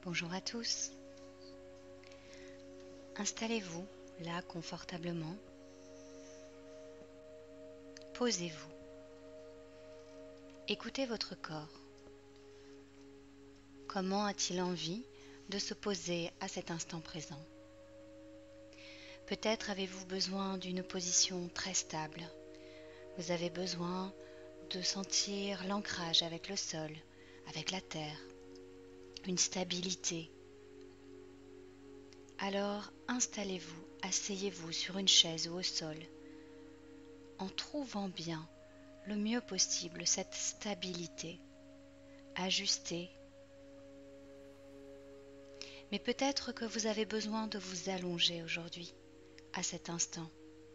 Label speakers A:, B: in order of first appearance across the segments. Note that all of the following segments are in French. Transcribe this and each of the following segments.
A: Bonjour à tous. Installez-vous là confortablement. Posez-vous. Écoutez votre corps. Comment a-t-il envie de se poser à cet instant présent? Peut-être avez-vous besoin d'une position très stable. Vous avez besoin de sentir l'ancrage avec le sol, avec la terre, une stabilité. Alors installez-vous, asseyez-vous sur une chaise ou au sol, en trouvant bien le mieux possible cette stabilité, ajustée. Mais peut-être que vous avez besoin de vous allonger aujourd'hui, à cet instant.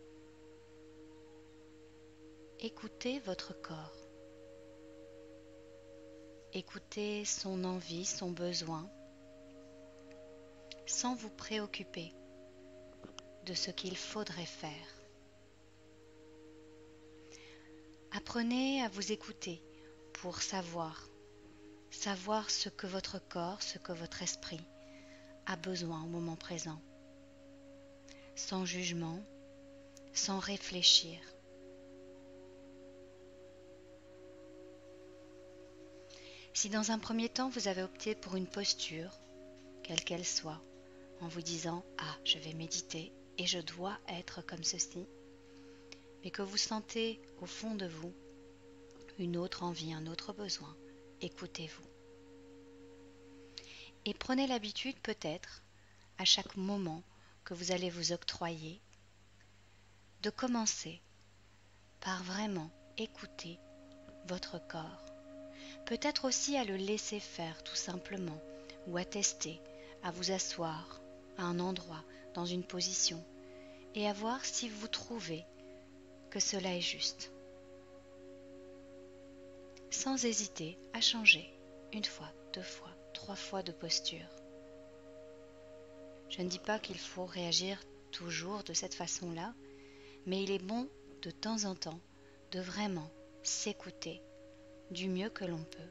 A: Écoutez votre corps. Écoutez son envie, son besoin, sans vous préoccuper de ce qu'il faudrait faire. Apprenez à vous écouter pour savoir ce que votre corps, ce que votre esprit a besoin au moment présent, sans jugement, sans réfléchir. Si dans un premier temps vous avez opté pour une posture, quelle qu'elle soit, en vous disant « Ah, je vais méditer et je dois être comme ceci », mais que vous sentez au fond de vous une autre envie, un autre besoin, écoutez-vous. Et prenez l'habitude peut-être, à chaque moment que vous allez vous octroyer, de commencer par vraiment écouter votre corps. Peut-être aussi à le laisser faire tout simplement, ou à tester, à vous asseoir à un endroit, dans une position, et à voir si vous trouvez que cela est juste. Sans hésiter à changer une fois, 2 fois, 3 fois de posture. Je ne dis pas qu'il faut réagir toujours de cette façon-là, mais il est bon de temps en temps de vraiment s'écouter du mieux que l'on peut.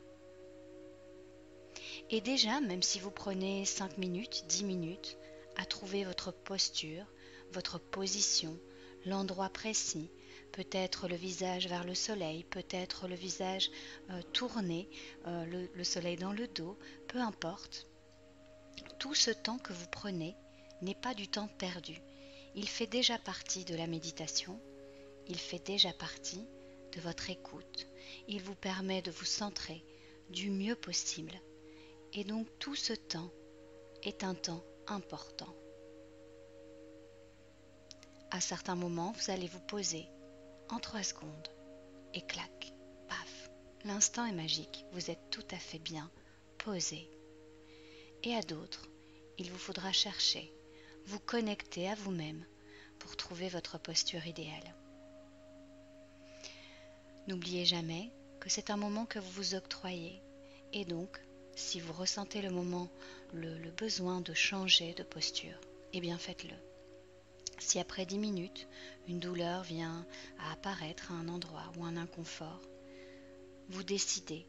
A: Et déjà, même si vous prenez 5 minutes, 10 minutes à trouver votre posture, votre position, l'endroit précis, peut-être le visage vers le soleil, peut-être le visage tourné, le soleil dans le dos, peu importe. Tout ce temps que vous prenez n'est pas du temps perdu. Il fait déjà partie de la méditation, il fait déjà partie de votre écoute. Il vous permet de vous centrer du mieux possible. Et donc tout ce temps est un temps important. À certains moments, vous allez vous poser en 3 secondes et clac, paf, l'instant est magique, vous êtes tout à fait bien posé. Et à d'autres, il vous faudra chercher, vous connecter à vous-même pour trouver votre posture idéale. N'oubliez jamais que c'est un moment que vous vous octroyez et donc, si vous ressentez le moment, le besoin de changer de posture, eh bien faites-le. Si après 10 minutes, une douleur vient à apparaître à un endroit ou un inconfort, vous décidez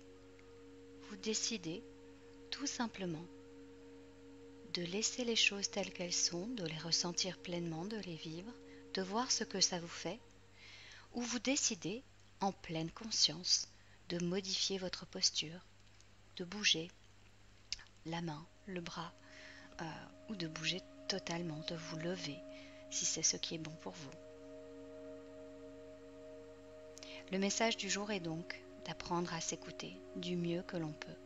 A: tout simplement de laisser les choses telles qu'elles sont, de les ressentir pleinement, de les vivre, de voir ce que ça vous fait, ou vous décidez, en pleine conscience, de modifier votre posture, de bouger la main, le bras, ou de bouger totalement, de vous lever, si c'est ce qui est bon pour vous. Le message du jour est donc d'apprendre à s'écouter du mieux que l'on peut.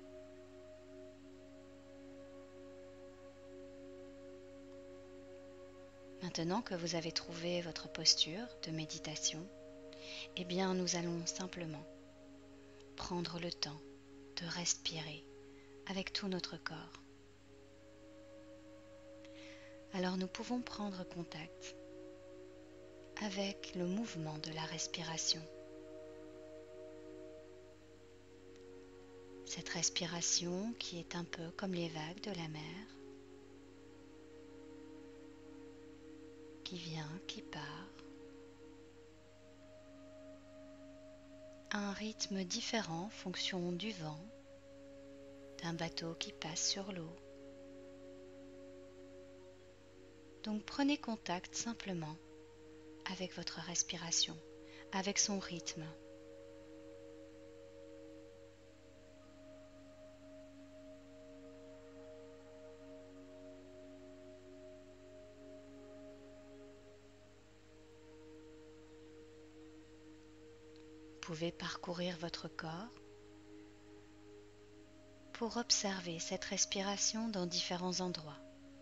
A: Maintenant que vous avez trouvé votre posture de méditation, eh bien nous allons simplement prendre le temps de respirer avec tout notre corps. Alors nous pouvons prendre contact avec le mouvement de la respiration. Cette respiration qui est un peu comme les vagues de la mer, qui vient, qui part, à un rythme différent en fonction du vent, d'un bateau qui passe sur l'eau, Donc prenez contact simplement avec votre respiration, avec son rythme. Vous pouvez parcourir votre corps pour observer cette respiration dans différents endroits.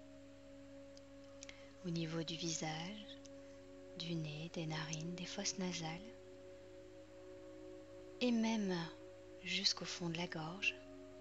A: Au niveau du visage, du nez, des narines, des fosses nasales et même jusqu'au fond de la gorge.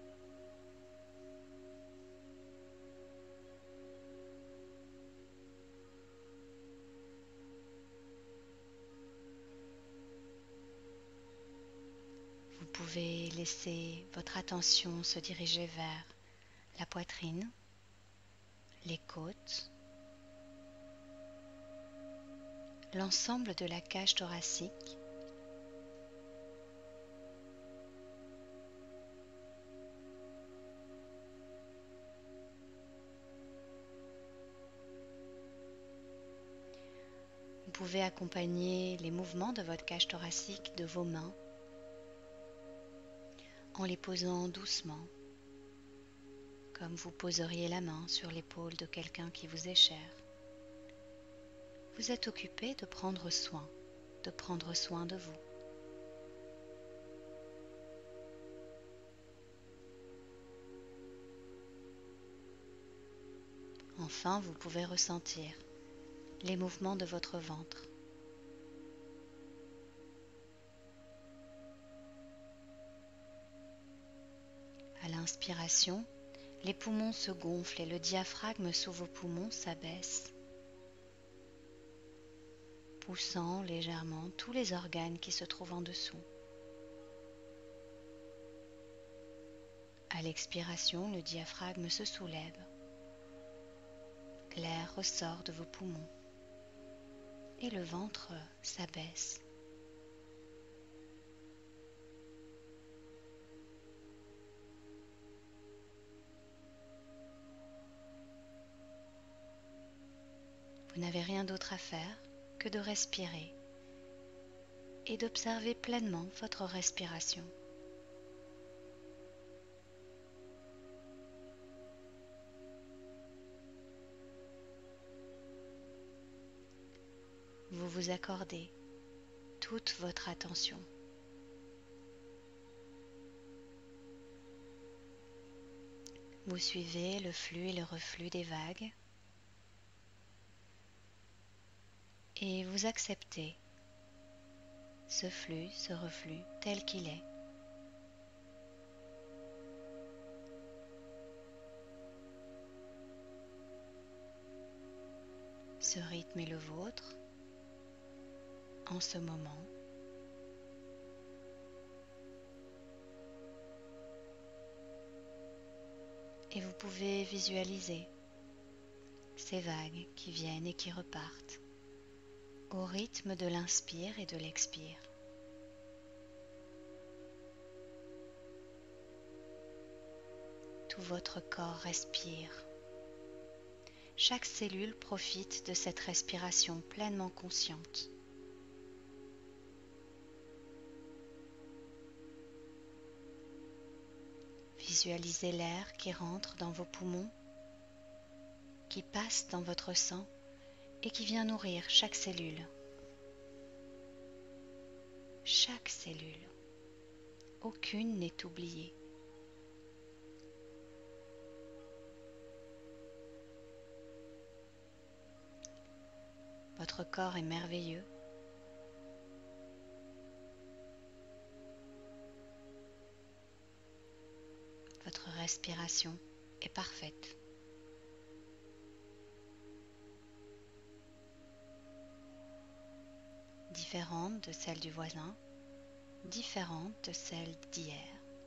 A: Vous pouvez laisser votre attention se diriger vers la poitrine, les côtes, l'ensemble de la cage thoracique, vous pouvez accompagner les mouvements de votre cage thoracique de vos mains en les posant doucement, comme vous poseriez la main sur l'épaule de quelqu'un qui vous est cher. Vous êtes occupé de prendre soin de vous. Enfin, vous pouvez ressentir les mouvements de votre ventre. À l'inspiration, les poumons se gonflent et le diaphragme sous vos poumons s'abaisse, poussant légèrement tous les organes qui se trouvent en dessous. À l'expiration, le diaphragme se soulève. L'air ressort de vos poumons et le ventre s'abaisse. Vous n'avez rien d'autre à faire que de respirer et d'observer pleinement votre respiration. Vous vous accordez toute votre attention. Vous suivez le flux et le reflux des vagues et vous acceptez ce flux, ce reflux tel qu'il est. Ce rythme est le vôtre en ce moment. Et vous pouvez visualiser ces vagues qui viennent et qui repartent au rythme de l'inspire et de l'expire. Tout votre corps respire. Chaque cellule profite de cette respiration pleinement consciente. Visualisez l'air qui rentre dans vos poumons, qui passe dans votre sang et qui vient nourrir chaque cellule. Chaque cellule. Aucune n'est oubliée. Votre corps est merveilleux. Votre respiration est parfaite. Différente de celle du voisin, différente de celle d'hier.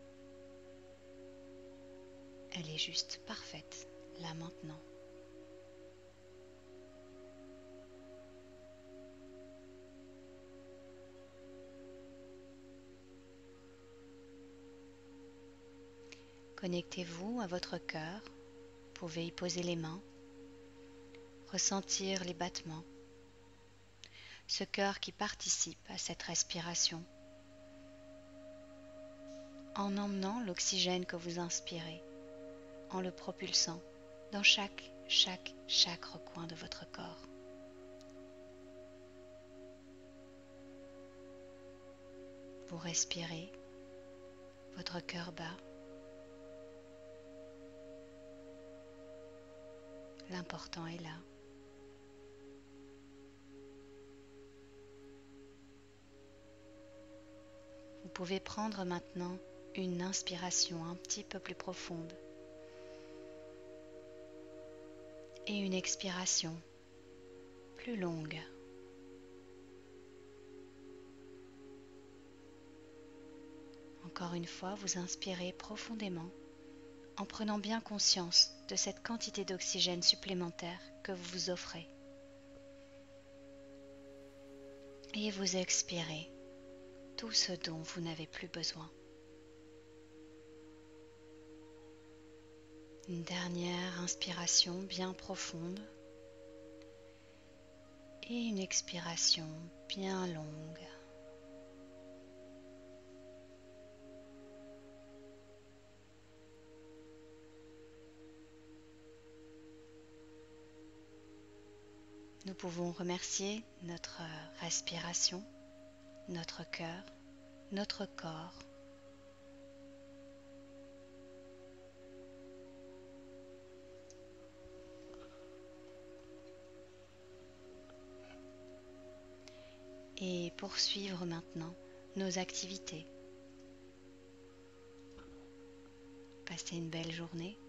A: Elle est juste parfaite, là maintenant. Connectez-vous à votre cœur, vous pouvez y poser les mains. ressentir les battements, ce cœur qui participe à cette respiration, en emmenant l'oxygène que vous inspirez, en le propulsant dans chaque recoin de votre corps. Vous respirez, votre cœur bat. L'important est là. Vous pouvez prendre maintenant une inspiration un petit peu plus profonde et une expiration plus longue. Encore une fois, vous inspirez profondément en prenant bien conscience de cette quantité d'oxygène supplémentaire que vous vous offrez. Et vous expirez tout ce dont vous n'avez plus besoin. Une dernière inspiration bien profonde et une expiration bien longue. Nous pouvons remercier notre respiration, notre cœur, notre corps. Et poursuivre maintenant nos activités. Passez une belle journée.